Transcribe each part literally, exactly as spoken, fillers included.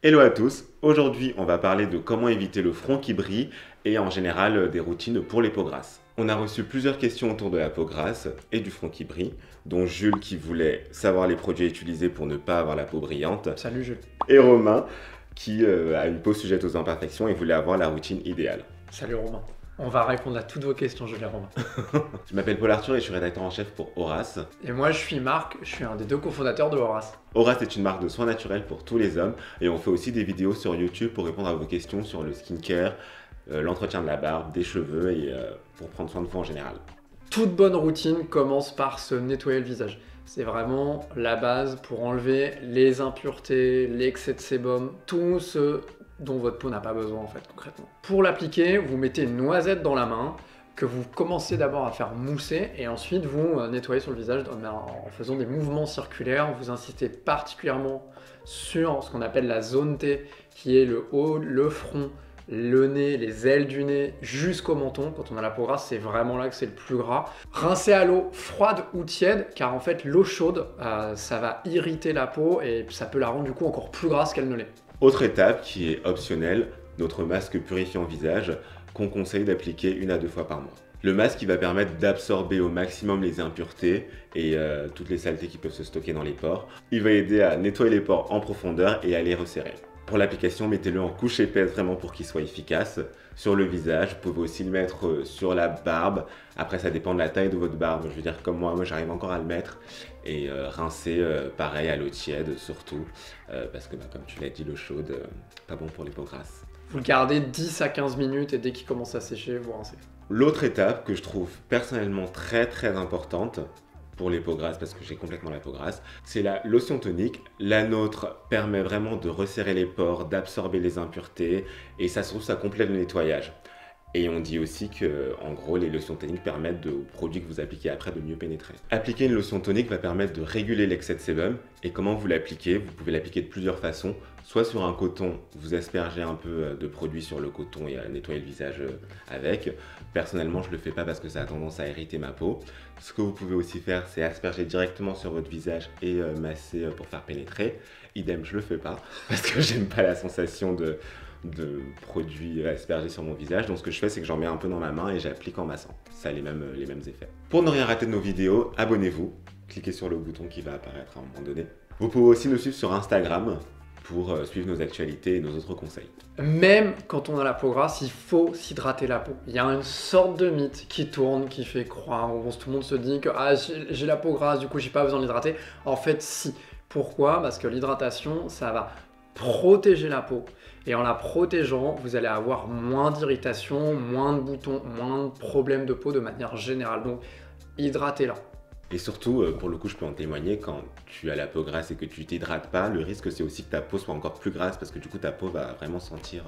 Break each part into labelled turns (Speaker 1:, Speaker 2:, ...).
Speaker 1: Hello à tous, aujourd'hui on va parler de comment éviter le front qui brille et en général des routines pour les peaux grasses. On a reçu plusieurs questions autour de la peau grasse et du front qui brille, dont Jules qui voulait savoir les produits à utiliser pour ne pas avoir la peau brillante.
Speaker 2: Salut Jules.
Speaker 1: Et Romain qui euh, a une peau sujette aux imperfections et voulait avoir la routine idéale.
Speaker 2: Salut Romain. On va répondre à toutes vos questions, Jules et Romain.
Speaker 1: Je m'appelle Paul Arthur et je suis rédacteur en chef pour Horace.
Speaker 2: Et moi je suis Marc, je suis un des deux cofondateurs de Horace.
Speaker 1: Horace est une marque de soins naturels pour tous les hommes et on fait aussi des vidéos sur YouTube pour répondre à vos questions sur le skincare, euh, l'entretien de la barbe, des cheveux et euh, pour prendre soin de vous en général.
Speaker 2: Toute bonne routine commence par se nettoyer le visage. C'est vraiment la base pour enlever les impuretés, l'excès de sébum, tout ce dont votre peau n'a pas besoin en fait concrètement. Pour l'appliquer, vous mettez une noisette dans la main que vous commencez d'abord à faire mousser et ensuite vous nettoyez sur le visage en faisant des mouvements circulaires. Vous insistez particulièrement sur ce qu'on appelle la zone T qui est le haut, le front, le nez, les ailes du nez jusqu'au menton. Quand on a la peau grasse, c'est vraiment là que c'est le plus gras. Rincez à l'eau froide ou tiède car en fait l'eau chaude euh, ça va irriter la peau et ça peut la rendre du coup encore plus grasse qu'elle ne l'est.
Speaker 1: Autre étape qui est optionnelle, notre masque purifiant visage qu'on conseille d'appliquer une à deux fois par mois. Le masque qui va permettre d'absorber au maximum les impuretés et euh, toutes les saletés qui peuvent se stocker dans les pores. Il va aider à nettoyer les pores en profondeur et à les resserrer. Pour l'application, mettez-le en couche épaisse vraiment pour qu'il soit efficace. Sur le visage, vous pouvez aussi le mettre sur la barbe. Après, ça dépend de la taille de votre barbe. Je veux dire, comme moi, moi j'arrive encore à le mettre. Et euh, rincer, euh, pareil, à l'eau tiède surtout. Euh, parce que, bah, comme tu l'as dit, l'eau chaude, euh, pas bon pour les peaux grasses.
Speaker 2: Vous le gardez dix à quinze minutes et dès qu'il commence à sécher, vous rincez.
Speaker 1: L'autre étape que je trouve personnellement très très importante, pour les peaux grasses parce que j'ai complètement la peau grasse, c'est la lotion tonique. La nôtre permet vraiment de resserrer les pores, d'absorber les impuretés et ça se trouve ça complète le nettoyage. Et on dit aussi que, en gros, les lotions toniques permettent aux produits que vous appliquez après de mieux pénétrer. Appliquer une lotion tonique va permettre de réguler l'excès de sébum. Et comment vous l'appliquez? Vous pouvez l'appliquer de plusieurs façons. Soit sur un coton, vous aspergez un peu de produit sur le coton et à nettoyer le visage avec. Personnellement, je ne le fais pas parce que ça a tendance à irriter ma peau. Ce que vous pouvez aussi faire, c'est asperger directement sur votre visage et masser pour faire pénétrer. Idem, je ne le fais pas parce que j'aime pas la sensation de... de produits aspergés sur mon visage. Donc ce que je fais, c'est que j'en mets un peu dans ma main et j'applique en massant. Ça a les mêmes, les mêmes effets. Pour ne rien rater de nos vidéos, abonnez-vous. Cliquez sur le bouton qui va apparaître à un moment donné. Vous pouvez aussi nous suivre sur Instagram pour suivre nos actualités et nos autres conseils.
Speaker 2: Même quand on a la peau grasse, il faut s'hydrater la peau. Il y a une sorte de mythe qui tourne, qui fait croire, où tout le monde se dit que ah, j'ai la peau grasse, du coup j'ai pas besoin de l'hydrater. En fait, si. Pourquoi? Parce que l'hydratation, ça va protéger la peau. Et en la protégeant, vous allez avoir moins d'irritation, moins de boutons, moins de problèmes de peau de manière générale. Donc, hydratez-la.
Speaker 1: Et surtout, pour le coup, je peux en témoigner, quand tu as la peau grasse et que tu t'hydrates pas, le risque c'est aussi que ta peau soit encore plus grasse parce que du coup, ta peau va vraiment sentir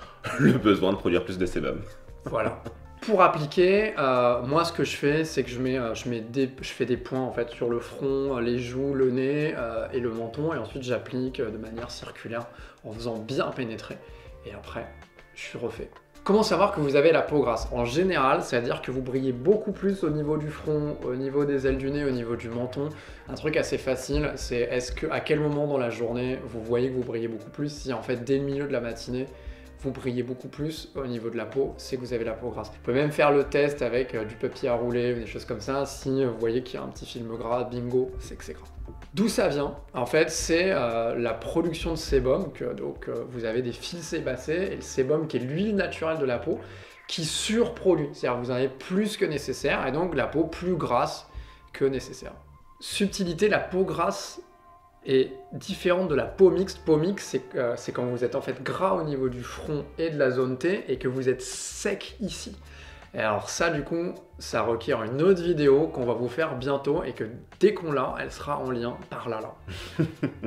Speaker 1: le besoin de produire plus de sébum.
Speaker 2: Voilà. Pour appliquer, euh, moi ce que je fais, c'est que je, mets, euh, je, mets des, je fais des points en fait sur le front, les joues, le nez euh, et le menton. Et ensuite, j'applique de manière circulaire en faisant bien pénétrer. Et après, je suis refait. Comment savoir que vous avez la peau grasse? En général, c'est-à-dire que vous brillez beaucoup plus au niveau du front, au niveau des ailes du nez, au niveau du menton. Un truc assez facile, c'est est-ce que à quel moment dans la journée vous voyez que vous brillez beaucoup plus? Si en fait dès le milieu de la matinée, vous brillez beaucoup plus au niveau de la peau, c'est que vous avez la peau grasse. Vous pouvez même faire le test avec euh, du papier à rouler ou des choses comme ça. Si vous voyez qu'il y a un petit film gras, bingo, c'est que c'est gras. D'où ça vient? En fait, c'est euh, la production de sébum. Que, donc, euh, vous avez des fils sébacés et le sébum qui est l'huile naturelle de la peau qui surproduit. C'est-à-dire que vous en avez plus que nécessaire et donc la peau plus grasse que nécessaire. Subtilité, la peau grasse est différente de la peau mixte. Peau mixte, c'est euh, quand vous êtes en fait gras au niveau du front et de la zone T et que vous êtes sec ici. Et alors ça, du coup, ça requiert une autre vidéo qu'on va vous faire bientôt et que dès qu'on l'a, elle sera en lien par là là.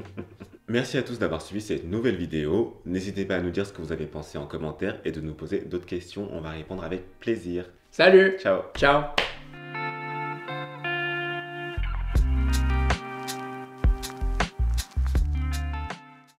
Speaker 1: Merci à tous d'avoir suivi cette nouvelle vidéo. N'hésitez pas à nous dire ce que vous avez pensé en commentaire et de nous poser d'autres questions. On va répondre avec plaisir.
Speaker 2: Salut!
Speaker 1: Ciao!
Speaker 2: Ciao!